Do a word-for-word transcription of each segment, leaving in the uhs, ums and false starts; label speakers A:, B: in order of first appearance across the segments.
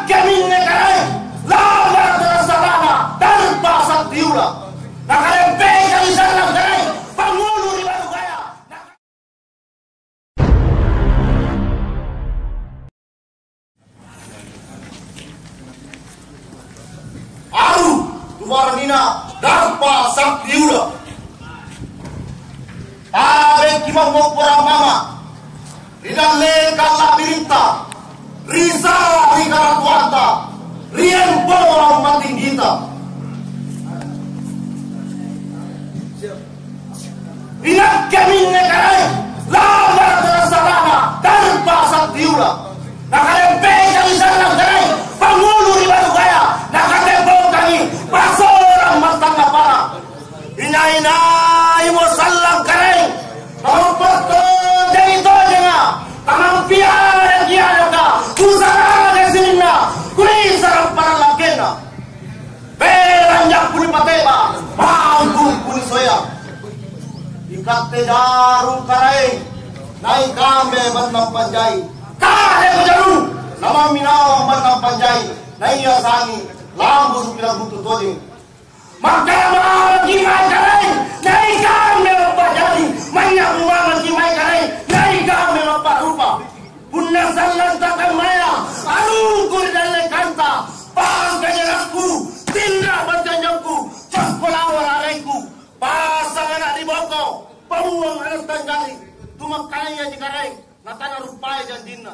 A: kami negaranya lawan terasa lama tanpa saktiula. Nakarempe kami salam karai pangulo di baru kaya. Aru tumarnina tanpa saktiula. Tabe kimang mo pura mama. Rinale kala birinta. Risa rikaratuanta. Rian borong matinggita. Ingat kami negaranya lawan terasa lama tanpa saktiula. Nakarempe kami salam karai pangulo di baru kaya. Nakatempel kami pasorang matang para. Ina-ina mo salam karai. Nampak dari itu aja tanam piara kiara ka usara ke sini kuni sarang para lakena. Beranjak kuni pateba mampu kuni soya. Ikate jarum karai naik kame bantang panjai kare jarum nama minawang bantang panjai naik asangi lambu supilang butuh todi maka lagi mai karai naik kame panjai banyak mama mai karai naik kame pak rupa punna sallan takkan maya alu kurdalle kanta pangkajaranku tindak bantanyaku cakpolawar alaiku pasangan di boko pawang anak tanjali tumakaya di karai natana rupaya jandina.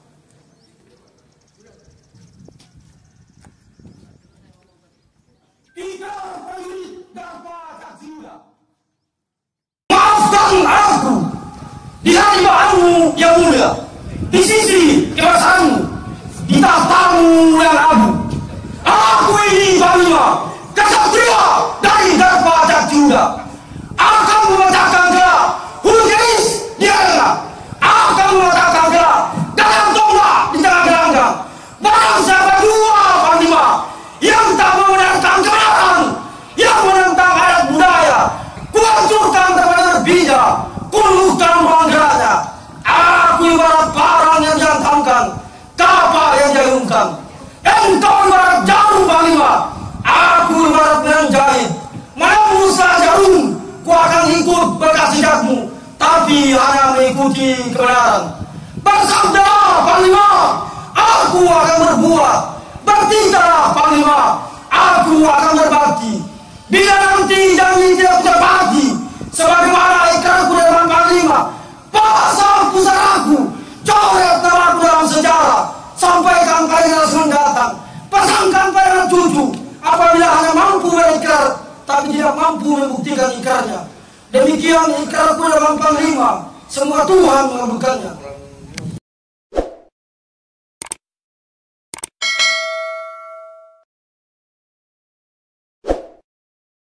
A: Kita prajurit dapat jiwa. Maafkan aku di hatimu yang mulia, di sisi kerasaanmu, di tahtamu yang agung. Aku ini Panglima kesatria dari Darpa Jiwa. Akan memecahkan gerak Hulgaris di arena. Akan memecahkan gerak dalam tonggak di tengah gelanggang. Barang siapa dua Panglima yang tak membenarkan kebenaran, yang menentang adat budaya, kuhancurkan terhadap bija, kulurkan banggaranya. Aku ibarat parang yang dihantamkan, kapal yang diayunkan. Engkau ibarat jarum Panglima, aku ibarat benang jahit. Menembusa jarum, ku akan ikut bekas jejakmu, tapi hanya mengikuti kebenaran. Bersabda Panglima, aku akan berbuat. Bertindak Panglima, aku akan berbakti. Bila nanti janji tidak terbagi, sebagaimana ikrarku dalam Panglima, pasang pusaraku, coret namaku dalam sejarah, sampaikan ke generasi mendatang, pasangkan pada cucu, apabila hanya mampu berikrar, tapi tidak mampu membuktikan ikrarnya. Demikian ikrarku dalam Panglima, semua Tuhan mengabulkannya.